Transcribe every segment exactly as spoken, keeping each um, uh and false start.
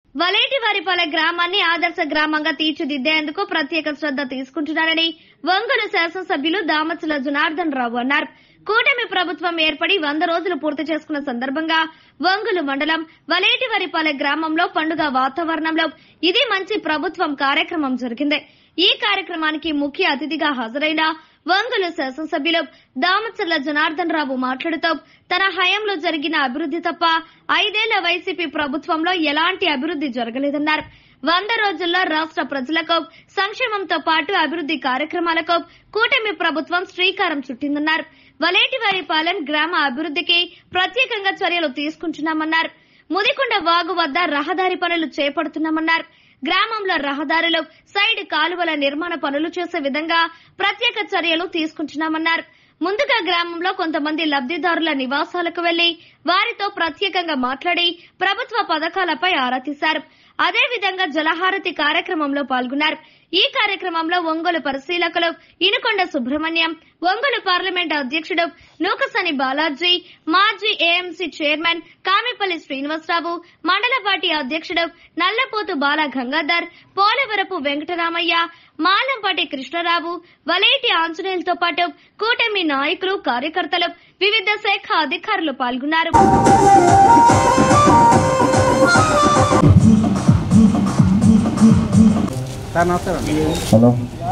వలేటివారిపల్లె గ్రామాన్ని ఆదర్శ గ్రామంగా తీర్చిదిద్దేందుకు ప్రత్యేక శ్రద్ధ తీసుకుంటున్నారని ఒంగోలు శాసనసభ్యులు దామచల జనార్దన్ రావు అన్నారు. కూటమి ప్రభుత్వం ఏర్పడి వంద రోజులు పూర్తి చేసుకున్న సందర్భంగా ఒంగోలు మండలం వలేటివారిపల్లె గ్రామంలో పండుగ వాతావరణంలో ఇది మంచి ప్రభుత్వం కార్యక్రమం జరిగింది. ఈ కార్యక్రమానికి ముఖ్య అతిథిగా హాజరైన ఒంగోలు శాసనసభ్యులు దామచర్ల జనార్దన్ రావు మాట్లాడుతూ తన హయాంలో జరిగిన అభివృద్ది తప్ప ఐదేళ్ల వైసీపీ ప్రభుత్వంలో ఎలాంటి అభివృద్ది జరగలేదన్నారు. వంద రోజుల్లో రాష్ట ప్రజలకు సంక్షేమంతో పాటు అభివృద్ది కార్యక్రమాలకు కూటమి ప్రభుత్వం శ్రీకారం చుట్టిందన్నారు. వలేటివారిపాలెం గ్రామ అభివృద్దికి ప్రత్యేకంగా చర్యలు తీసుకుంటున్నామన్నారు. ముదికొండ వాగు వద్ద రహదారి పనులు చేపడుతున్నామన్నారు. గ్రామంలో రహదారులు సైడ్ కాలువల నిర్మాణ పనులు చేసే విధంగా ప్రత్యేక చర్యలు తీసుకుంటున్నామన్నారు. ముందుగా గ్రామంలో కొంతమంది లబ్దిదారుల నివాసాలకు వెళ్లి వారితో ప్రత్యేకంగా మాట్లాడి ప్రభుత్వ పథకాలపై ఆరా తీశారు. అదేవిధంగా జలహారతి కార్యక్రమంలో పాల్గొన్నారు. ఈ కార్యక్రమంలో ఒంగోలు పరిశీలకులు ఇనుకొండ సుబ్రహ్మణ్యం, ఒంగోలు పార్లమెంట్ అధ్యక్షుడు నూకసని బాలాజీ, మాజీ ఏఎంసీ చైర్మన్ కామిపల్లి శ్రీనివాసరావు, మండల పార్టీ అధ్యక్షుడు నల్లపోతు బాల గంగాధర్, పోలవరపు వెంకటరామయ్య, మాలంపాటి కృష్ణరావు, వలేటి ఆంజనేయులతో పాటు కూటమి నాయకులు, కార్యకర్తలు, వివిధ శాఖ అధికారులు పాల్గొన్నారు. హలో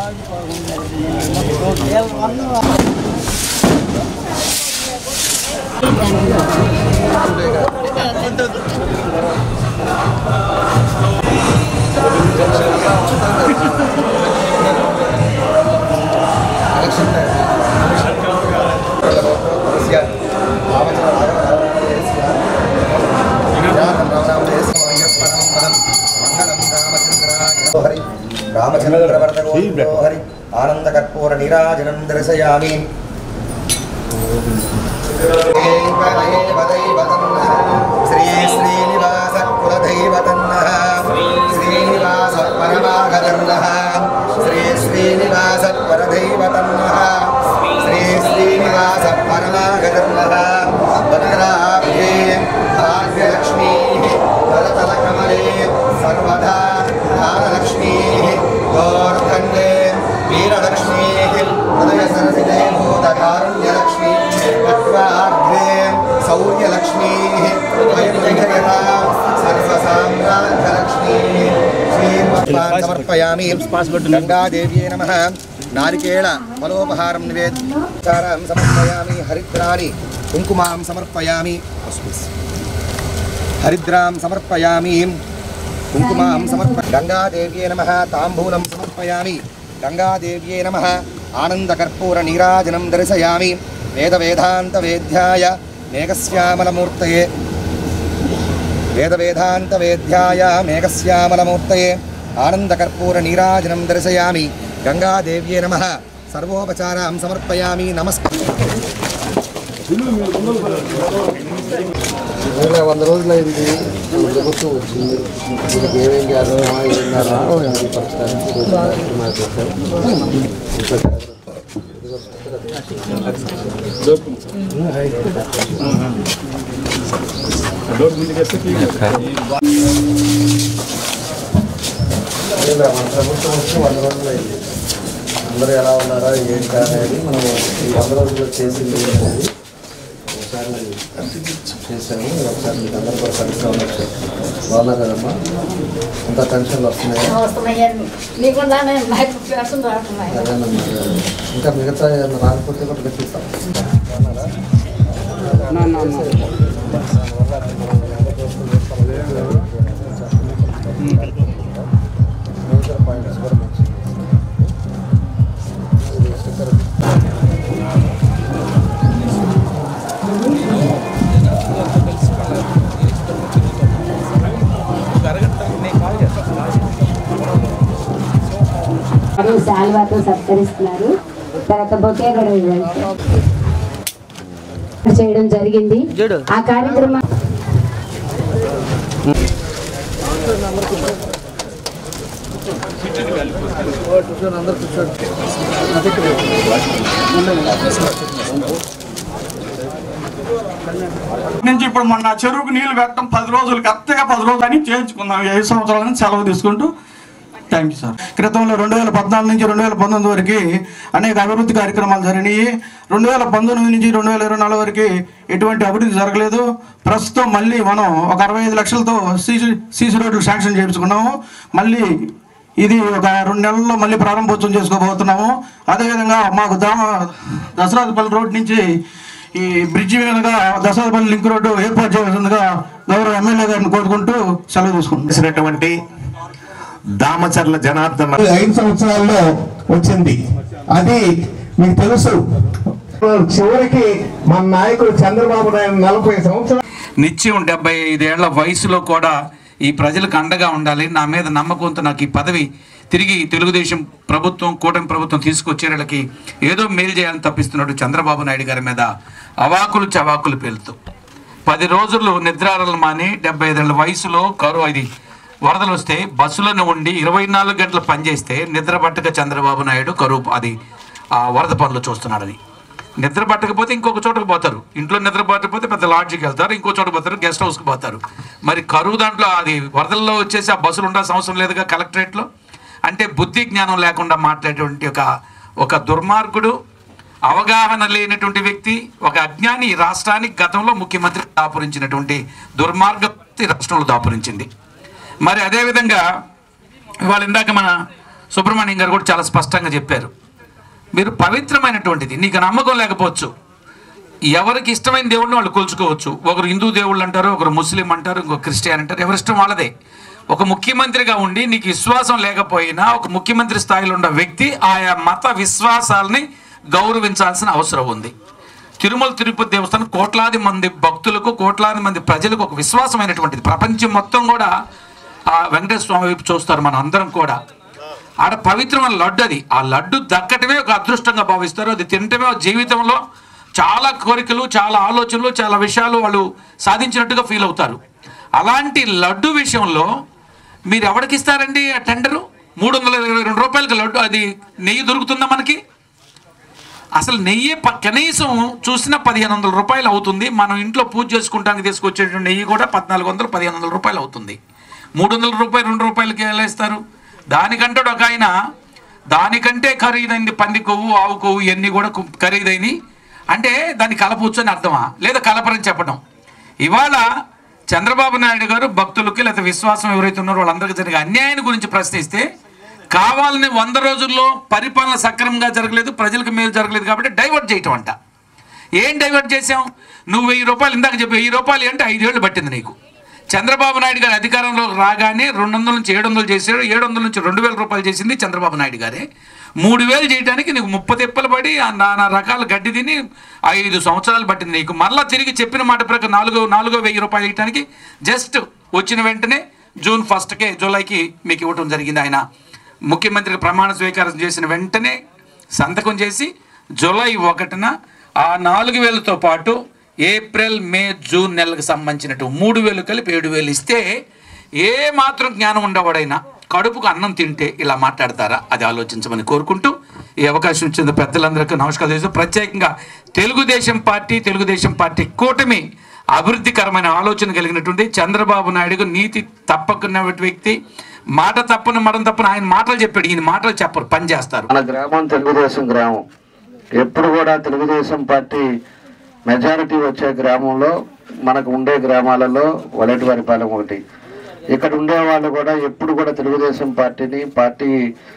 రామచంద్రవర్తగోహరి ఆనంద కర్పూర నీరాజనం దర్శయామి. శ్రీ శ్రీనివాస కులదైవతన్న శ్రీనివాస పరమాగదర్న శ్రీ శ్రీనివాస పరదైవతన్న శ్రీ శ్రీనివాస పరమాగదర్న భద్రాభ్యే భాగ్యలక్ష్మీ తలతల కమలే సర్వదా ధారలక్ష్మీ గోర్ఖండే వీరలక్ష్మీ హృదయ సరసిదే భూతకారుణ్యలక్ష్మీ కట్వార్ధ్వే శౌర్యలక్ష్మీ వయజగదా సర్వసామ్రాజ్యలక్ష్మీ శ్రీమత్పాన్ సమర్పయామి. గంగాదేవ్యే నమః. నారికేళ ఫలోపహారం నివేద్యాం సమర్పయామి. హరిద్రాని కుంకుమాం సమర్పయామి. హరిద్రాం సమర్పయామి. కుంకుమాం సమర్ప గంగాదేవ్యే నమః. తాంబూలం సమర్పయామి. గంగాదేవ్యే నమః. ఆనందకర్పూర నీరాజనం దర్శయామి. వేద వేదాంత వేద్యాయ మేఘశ్యామలమూర్తయే వేద వేదాంత వేద్యాయ మేఘశ్యామలమూర్తయే ఆనందకర్పూర నీరాజనం దర్శయామి. గంగాదేవ్యే నమః. సర్వోపచారాం సమర్పయామి. నమస్కారం. వంద రోజులు అయింది, ప్రభుత్వం వచ్చింది. మీకు ఏమేం చేయాలన్నా ఏమన్నా మన ప్రభుత్వం వచ్చి వంద రోజులు అయింది. అందరూ ఎలా ఉన్నారా ఏంటి అనేది మనం ఈ వంద రోజుల్లో చేసింది ఒకసారి చేశాము. ఒకసారి మీకు అందరూ కూడా కలిసిగా ఉన్నట్టు బాగున్నారు కదమ్మా? అంత టెన్షన్లు వస్తున్నాయి. ఇంకా మిగతా ఏమన్నా రాకపోతే కూడా తెప్పిస్తాం. పాయింట్స్ కూడా మంచి శాల్వాతో సత్కరిస్తున్నారు. తర్వాత బొకే కూడా చేయడం జరిగింది. ఆ కార్యక్రమం అందరూ కూర్చోండి. నుంచి ఇప్పుడు మొన్న చెరువుకు నీళ్లు పెట్టడం పది రోజులు కరెక్ట్గా పది రోజులు అని చేయించుకుందాం. ఐదు సంవత్సరాల నుంచి సెలవు తీసుకుంటూ థ్యాంక్ యూ సార్. క్రితంలో రెండు వేల పద్నాలుగు నుంచి రెండు వేల పంతొమ్మిది వరకు అనేక అభివృద్ధి కార్యక్రమాలు జరిగినాయి. రెండు వేల పంతొమ్మిది నుంచి రెండు వేల ఇరవై నాలుగు వరకు ఎటువంటి అభివృద్ధి జరగలేదు. ప్రస్తుతం మళ్ళీ మనం ఒక అరవై ఐదు లక్షలతో సీసీ సీసీ రోడ్లు శాంక్షన్ చేయించుకున్నాము. మళ్ళీ ఇది ఒక రెండు నెలల్లో మళ్ళీ ప్రారంభోత్సవం చేసుకోబోతున్నాము. అదేవిధంగా మాకు దామ దసరాపల్లి రోడ్ నుంచి ఈ బ్రిడ్జి మీదుగా దసరాపల్లి లింక్ రోడ్డు ఏర్పాటు చేయాల్సిందిగా గౌరవ ఎమ్మెల్యే గారిని కోరుకుంటూ సెలవు తీసుకుంటున్నటువంటి దామచర్ల జనార్దన్ ఐదు సంవత్సరాల్లో వచ్చింది. అది మీకు తెలుసు. చివరికి మన నాయకుడు చంద్రబాబు నాయుడు నలభై సంవత్సరాలు నిత్యం డెబ్బై ఐదేళ్ల వయసులో కూడా ఈ ప్రజలకు అండగా ఉండాలి. నా మీద నమ్మకంతో నాకు ఈ పదవి తిరిగి తెలుగుదేశం ప్రభుత్వం కూటమి ప్రభుత్వం తీసుకొచ్చేళ్ళకి ఏదో మేలు చేయాలని తప్పిస్తున్నాడు చంద్రబాబు నాయుడు గారి మీద అవాకులు చవాకులు పేలుతూ పది రోజులు నిద్రారలు మాని డెబ్బై ఐదేళ్ల వయసులో కరువు అది వరదలు వస్తే బస్సులోనే ఉండి ఇరవై నాలుగు గంటలు పనిచేస్తే నిద్ర పట్టక చంద్రబాబు నాయుడు కరువు అది ఆ వరద పనులు చూస్తున్నాడని. నిద్ర పట్టకపోతే ఇంకొక చోటకు పోతారు. ఇంట్లో నిద్ర పట్టకపోతే పెద్ద లాడ్జికి వెళ్తారు, ఇంకో చోట పోతారు, గెస్ట్ హౌస్కి పోతారు. మరి కరువు దాంట్లో అది వరదల్లో వచ్చేసి ఆ బస్సులు ఉండాల్సిన అవసరం లేదుగా కలెక్టరేట్లో. అంటే బుద్ధి జ్ఞానం లేకుండా మాట్లాడేటువంటి ఒక ఒక దుర్మార్గుడు, అవగాహన లేనటువంటి వ్యక్తి, ఒక అజ్ఞాని ఈ రాష్ట్రానికి గతంలో ముఖ్యమంత్రి దాపురించినటువంటి దుర్మార్గ రాష్ట్రంలో దాపురించింది. మరి అదేవిధంగా ఇవాళ ఇందాక మన సుబ్రహ్మణ్యం గారు కూడా చాలా స్పష్టంగా చెప్పారు, మీరు పవిత్రమైనటువంటిది నీకు నమ్మకం లేకపోవచ్చు, ఎవరికి ఇష్టమైన దేవుడిని వాళ్ళు కొలుచుకోవచ్చు. ఒకరు హిందూ దేవుళ్ళు అంటారు, ఒకరు ముస్లిం అంటారు, ఇంకొక క్రిస్టియన్ అంటారు, ఎవరిష్టం వాళ్ళదే. ఒక ముఖ్యమంత్రిగా ఉండి నీకు విశ్వాసం లేకపోయినా ఒక ముఖ్యమంత్రి స్థాయిలో ఉన్న వ్యక్తి ఆయా మత విశ్వాసాలని గౌరవించాల్సిన అవసరం ఉంది. తిరుమల తిరుపతి దేవస్థానం కోట్లాది మంది భక్తులకు కోట్లాది మంది ప్రజలకు ఒక విశ్వాసమైనటువంటిది. ప్రపంచం మొత్తం కూడా ఆ వెంకటేశ్వర స్వామి వైపు చూస్తారు. మన అందరం కూడా ఆడ పవిత్రమైన లడ్డు, అది ఆ లడ్డు దక్కటమే ఒక అదృష్టంగా భావిస్తారు. అది తినటమే జీవితంలో చాలా కోరికలు, చాలా ఆలోచనలు, చాలా విషయాలు వాళ్ళు సాధించినట్టుగా ఫీల్ అవుతారు. అలాంటి లడ్డు విషయంలో మీరు ఎవరికి ఇస్తారండి ఆ టెండరు? మూడు వందల ఇరవై రెండు రూపాయలకి లడ్డు, అది నెయ్యి దొరుకుతుందా మనకి? అసలు నెయ్యి కనీసం చూసినా పదిహేను వందల రూపాయలు అవుతుంది. మనం ఇంట్లో పూజ చేసుకుంటానికి తీసుకొచ్చేటువంటి నెయ్యి కూడా పద్నాలుగు వందలు పదిహేను వందల రూపాయలు అవుతుంది. మూడు వందల రూపాయలు రెండు రూపాయలకి ఎలా ఇస్తారు? దానికంటే ఒక ఆయన దానికంటే ఖరీదైంది పంది కొవ్వు, ఆవు కొవ్వు, ఇవన్నీ కూడా ఖరీదైనవి అంటే దాన్ని కలపవచ్చు అని అర్థమా? లేదా కలపరని చెప్పడం. ఇవాళ చంద్రబాబు నాయుడు గారు భక్తులకి లేదా విశ్వాసం ఎవరైతే ఉన్నారో వాళ్ళందరికీ జరిగే అన్యాయాన్ని గురించి ప్రశ్నిస్తే కావాలని వంద రోజుల్లో పరిపాలన సక్రమంగా జరగలేదు, ప్రజలకు మేలు జరగలేదు కాబట్టి డైవర్ట్ చేయటం అంట. ఏం డైవర్ట్ చేసాం? నువ్వు వెయ్యి రూపాయలు ఇందాక చెప్పి వెయ్యి రూపాయలు అంటే ఐదేళ్ళు పట్టింది నీకు. చంద్రబాబు నాయుడు గారు అధికారంలో రాగానే రెండు వందల నుంచి ఏడు వందలు చేశాడు, ఏడు వందల నుంచి రెండు వేల రూపాయలు చేసింది చంద్రబాబు నాయుడు గారే. మూడు వేలు చేయడానికి నీకు ముప్ప తిప్పలు పడి నానా రకాల గడ్డి తిని ఐదు సంవత్సరాలు పట్టింది నీకు. మళ్ళీ తిరిగి చెప్పిన మాట ప్రకారం నాలుగో నాలుగో వెయ్యి రూపాయలు ఇవ్వడానికి జస్ట్ వచ్చిన వెంటనే జూన్ ఫస్ట్కే జూలైకి మీకు ఇవ్వటం జరిగింది. ఆయన ముఖ్యమంత్రికి ప్రమాణ స్వీకారం చేసిన వెంటనే సంతకం చేసి జూలై ఒకటిన ఆ నాలుగు వేలతో పాటు ఏప్రిల్ మే జూన్ నెలలకు సంబంధించినట్టు మూడు వేలు కలిపి ఏడు వేలు ఇస్తే ఏ మాత్రం జ్ఞానం ఉండవాడైనా కడుపుకు అన్నం తింటే ఇలా మాట్లాడతారా? అది ఆలోచించమని కోరుకుంటూ ఈ అవకాశం ఇచ్చిన పెద్దలందరికీ నమస్కారం చేస్తూ ప్రత్యేకంగా తెలుగుదేశం పార్టీ తెలుగుదేశం పార్టీ కూటమి అభివృద్ధికరమైన ఆలోచన కలిగినటువంటి చంద్రబాబు నాయుడుకు నీతి తప్పకున్న వ్యక్తి, మాట తప్పని మడం తప్పని ఆయన మాటలు చెప్పాడు, ఈయన మాటలు చెప్పరు, పని చేస్తారు. మన గ్రామం తెలుగుదేశం గ్రామం. ఎప్పుడు కూడా తెలుగుదేశం పార్టీ మెజారిటీ వచ్చే గ్రామంలో మనకు ఉండే గ్రామాలలో వలటివారిపాలెం ఒకటి. ఇక్కడ ఉండే వాళ్ళు కూడా ఎప్పుడు కూడా తెలుగుదేశం పార్టీని పార్టీ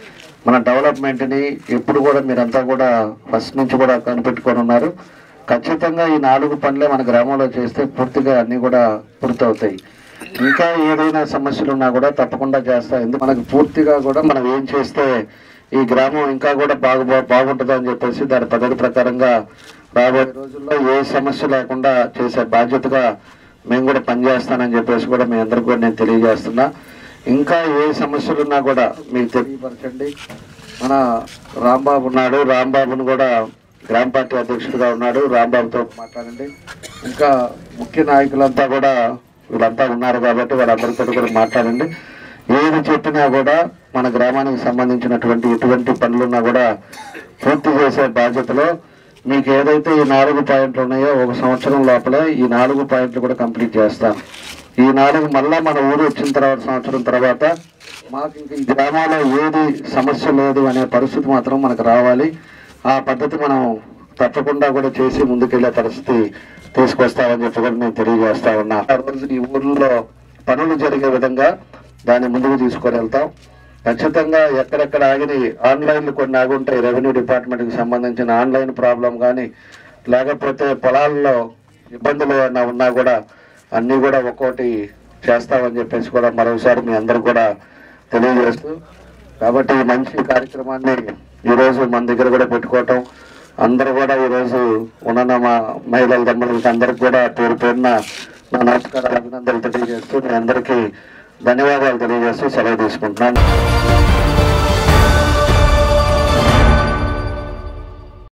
మన డెవలప్మెంట్ని ఎప్పుడు కూడా మీరంతా కూడా ఫస్ట్ నుంచి కూడా కనిపెట్టుకొని ఉన్నారు. ఖచ్చితంగా ఈ నాలుగు పనులే మన గ్రామంలో చేస్తే పూర్తిగా అన్నీ కూడా పూర్తవుతాయి. ఇంకా ఏదైనా సమస్యలు ఉన్నా కూడా తప్పకుండా చేస్తా. ఎందుకు మనకు పూర్తిగా కూడా మనం ఏం చేస్తే ఈ గ్రామం ఇంకా కూడా బాగు బాగుంటుంది అని చెప్పేసి దాని పద్ధతి ప్రకారంగా రాబోయే రోజుల్లో ఏ సమస్య లేకుండా చేసే బాధ్యతగా మేము కూడా పనిచేస్తానని చెప్పేసి కూడా మీ అందరికీ కూడా నేను తెలియజేస్తున్నా. ఇంకా ఏ సమస్యలు ఉన్నా కూడా మీకు తెలియపరచండి. మన రాంబాబు ఉన్నాడు, రాంబాబును కూడా గ్రామ పార్టీ అధ్యక్షుడిగా ఉన్నాడు, రాంబాబుతో మాట్లాడండి. ఇంకా ముఖ్య నాయకులంతా కూడా వీళ్ళంతా ఉన్నారు కాబట్టి వాళ్ళందరితో కూడా మాట్లాడండి. ఏది చెప్పినా కూడా మన గ్రామానికి సంబంధించినటువంటి ఎటువంటి పనులున్నా కూడా పూర్తి చేసే బాధ్యతలో మీకు ఏదైతే ఈ నాలుగు పాయింట్లు ఉన్నాయో ఒక సంవత్సరం లోపల ఈ నాలుగు పాయింట్లు కూడా కంప్లీట్ చేస్తాం. ఈ నాలుగు మళ్ళా మన ఊరు వచ్చిన తర్వాత సంవత్సరం తర్వాత మాకు ఇంక ఈ గ్రామాల్లో ఏది సమస్య లేదు అనే పరిస్థితి మాత్రం మనకు రావాలి. ఆ పద్ధతి మనం తప్పకుండా కూడా చేసి ముందుకెళ్లే పరిస్థితి తీసుకొస్తామని చెప్పి కూడా నేను తెలియజేస్తా ఉన్నా. ఆ రోజు ఈ ఊర్లో పనులు జరిగే విధంగా దాన్ని ముందుకు తీసుకొని వెళ్తాం. ఖచ్చితంగా ఎక్కడెక్కడ ఆగిన ఆన్లైన్లు కొన్ని ఆగుంటాయి. రెవెన్యూ డిపార్ట్మెంట్కి సంబంధించిన ఆన్లైన్ ప్రాబ్లం కానీ లేకపోతే పొలాల్లో ఇబ్బందులు ఏమైనా ఉన్నా కూడా అన్నీ కూడా ఒక్కోటి చేస్తామని చెప్పేసి కూడా మరోసారి మీ అందరూ కూడా తెలియజేస్తూ, కాబట్టి ఈ మంచి కార్యక్రమాన్ని ఈరోజు మన దగ్గర కూడా పెట్టుకోవటం, అందరూ కూడా ఈరోజు ఉన్న మా మహిళల దమ్ములకి అందరికి కూడా పేరు పేరున నా నమస్కారాలు అభినందనలు తెలియజేస్తూ మీ అందరికీ ధన్యవాదాలు తెలియజేస్తూ సెలవు తీసుకుంటున్నాను.